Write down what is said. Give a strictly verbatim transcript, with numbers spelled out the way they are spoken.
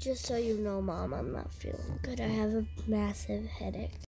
Just so you know, Mom, I'm not feeling good. I have a massive headache.